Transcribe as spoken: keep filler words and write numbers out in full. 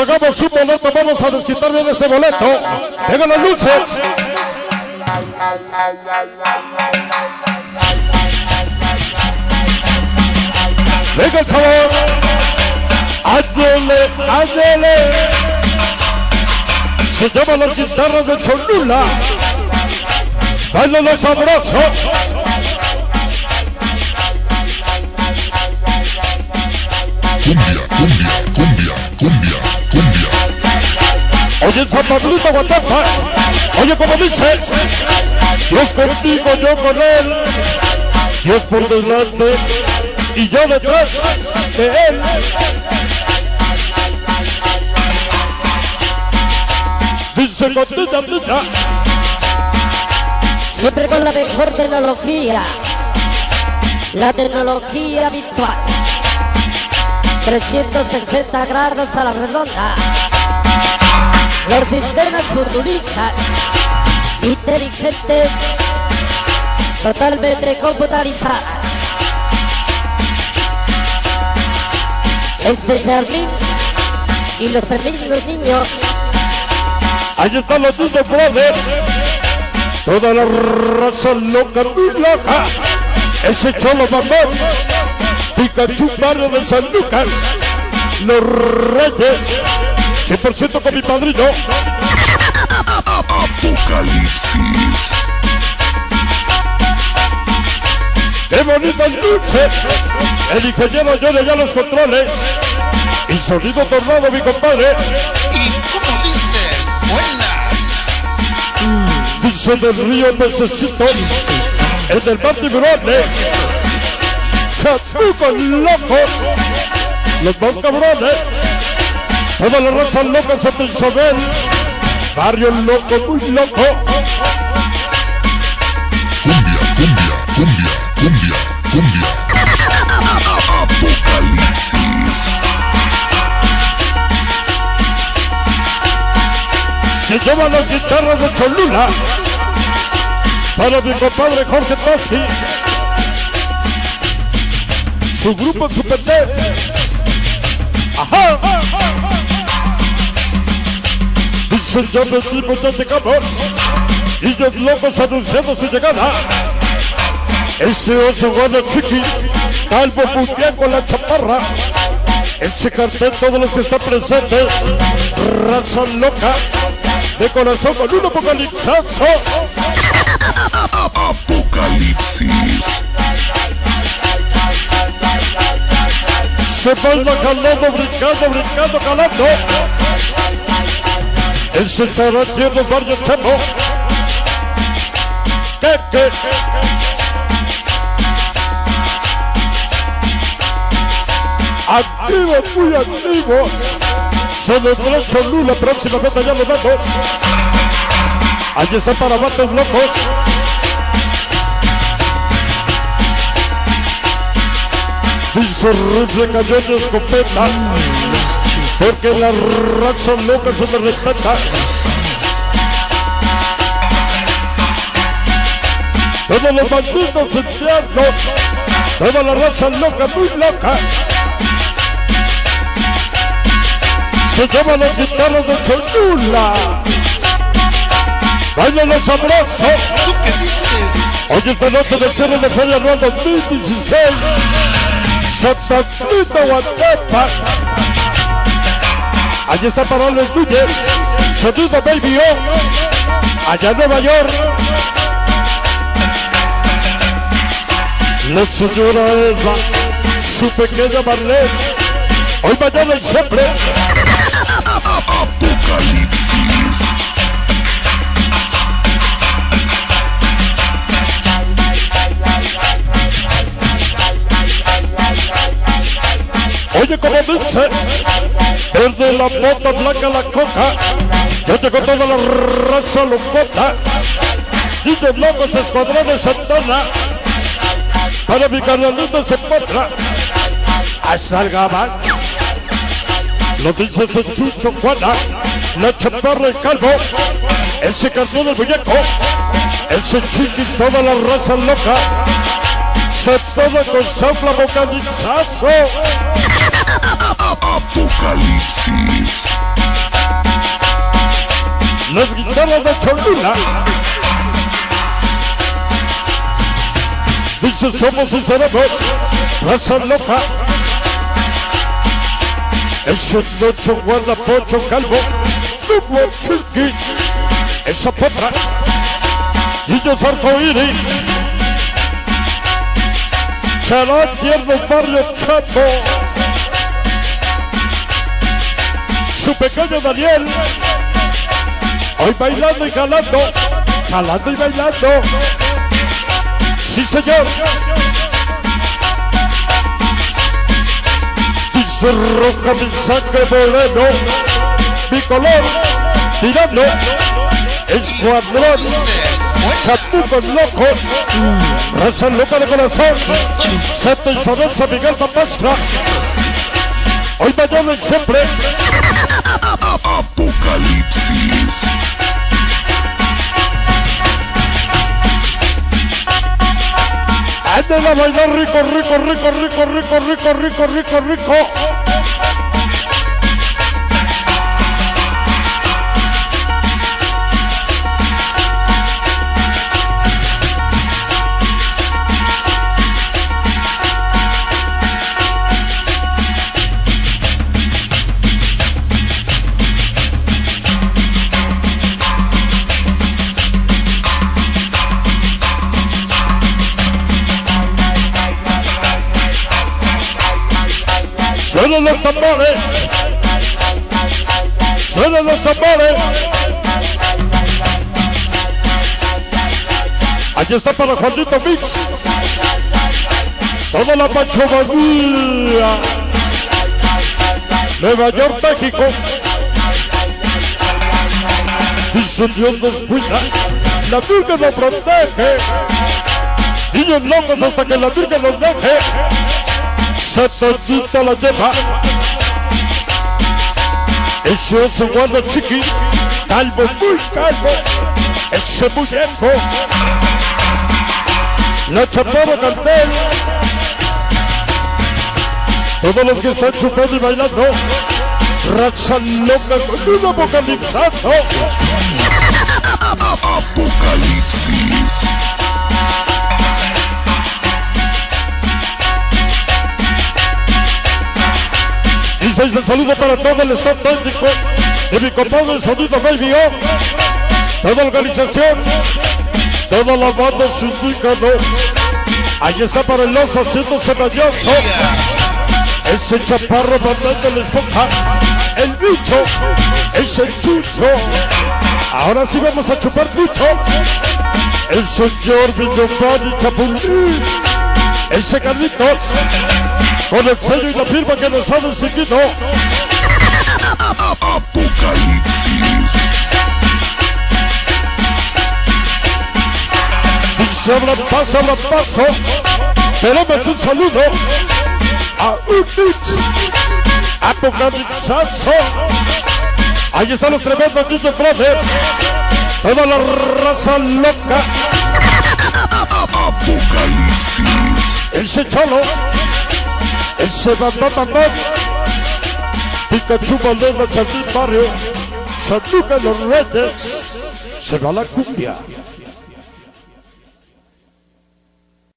pagamos un boleto, vamos a desquitar bien este boleto. Vengan las luces. Venga el sabor. Ándele, ándele. Se llaman las guitarras de Cholula. Bailan los sabrosos. Cumbia, cumbia, cumbia, cumbia, cumbia. Oye, en San Pablito, Guatapa. Oye, como dice, Dios contigo, yo con él. Dios por delante y yo detrás de él. Dice Cotilla, Tilla. Siempre con la mejor tecnología, la tecnología virtual. trescientos sesenta grados a la redonda. Los sistemas futuristas, inteligentes, totalmente computarizados. Ese Charlín y los tremendos niños. Ahí están los Dino Brothers. Toda la raza loca, muy loca. Ese Cholo Mamón. Pikachu, barrio de San Lucas. Los Reyes. cien por ciento con mi padrino. Apocalipsis. ¡Qué bonitas luces! El ingeniero Johnny ya los controles. Y sonido tornado, mi compadre. ¿Y cómo dice? Buena. Dice del río Pececitos. El del mar Tiburones. Chatucos locos. Los más cabrones. Toda la raza loca en Santa Isabel. Barrio loco, muy loco. Cumbia, cumbia, cumbia, cumbia, cumbia. Apocalipsis. Se llevan las guitarras de Cholula. Para mi compadre Jorge Toski. Su grupo Super Net. Ajá. Dicen ya decimos ya llegamos. Y los locos anunciando su llegada. Ese oso bueno chiqui. Calvo mundial con la chaparra. Ese cartel todos los que están presentes. Raza loca. De corazón con un apocalipsazo. Apocalipsis. Se baila calando, brincando, brincando, calando. Ese charatiendo barrio chemo. ¿Qué, qué? Activo, muy activo. Se nos trae Cholula próximamente allá los datos. Allí está para bates locos. Dice rifle, cañón y escopeta. Porque la raza loca se le respeta. Todos los bandidos internos. Toda la raza loca, muy loca. Se llevan las guitarras de Cholula. Bailan los sabrosos. ¿Tú qué dices? Hoy esta noche de cierre de Feria Anual dos mil dieciséis. Santa Cruz, Guatapa. Allí está para los Duyes. Sonido Baby O. Allá en Nueva York. La señora Eva. Su pequeña Marlene. Hoy, mañana y siempre. Apocalipsis. Oye, como dice, desde la bota blanca la coca, ya llegó toda la raza locota. Niños locos, escuadrones Santana, para mi carnalito se encuentra. A Salgaban, lo dice ese Chucho Juana, la chaparra y calvo, ese canción del muñeco, ese chiquis, toda la raza loca. Se toda con sopla vocalizazo. Apocalipsis. las guitarras de Cholula. Dice somos y seremos raza loca. Ese nocho guarda pocho calvo, tuvo chiqui, esa potra, niños arcoíris, será tierno barrio chapo, su pequeño Daniel, hoy bailando y jalando, jalando y bailando, sí señor. Dice roja mi sangre moreno, mi color tirando, escuadrón, chapucos locos, raza loca de corazón, Santa Isabel San Miguel Papastra, hoy mañana y siempre. Apocalipsis. Anden a bailar rico, rico, rico, rico, rico, rico, rico, rico, rico. Suenan los tambores, suenan los tambores. Aquí está para Juanito Mix, toda la Panchomanía, Nueva York, México. Dice Dios nos cuida, la Virgen nos protege, niños locos hasta que la Virgen nos deje. Saturnita la lleva, ese oso guarda chiqui, calvo, muy calvo, ese muñeco, la chaparra cartel, todos los que están chupando y bailando, raza loca con un apocalipsazo. Apocalipsis. Dice el saludo para todo el estado técnico de mi compadre el sonido Baby O, toda la organización, toda la banda sindicada. Ahí está para el oso haciéndose mañoso, ese chaparro mandando la esponja, el bicho, ese chucho. Ahora sí vamos a chupar bicho, el señor Villopani Chapulín, ese Carlitos, con el sello y la firma que nos ha distinguido. Apocalipsis. Dice habla paso, habla paso. Tenemos un saludo a un mix apocalipsazo. Ahí están los tremendos D J Brother, toda la raza loca. Apocalipsis. Ese cholo, ese bandón, Pikachu Valdez, Sardín Barrio, Sanduca de los Reyes, se va la cumbia.